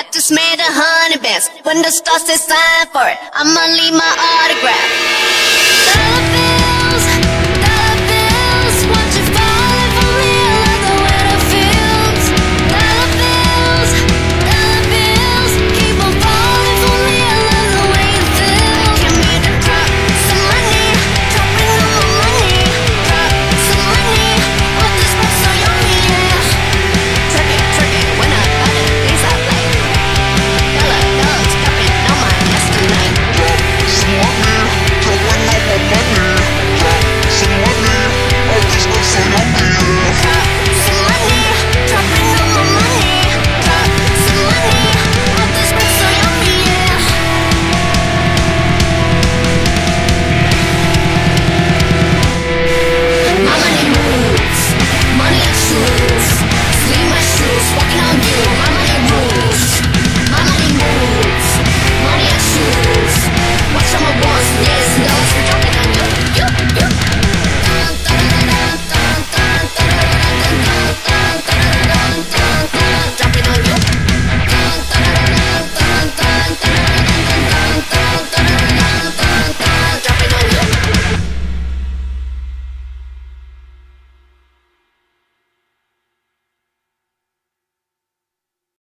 I just made 100 bands. When the stars say sign for it, I'ma leave my autograph.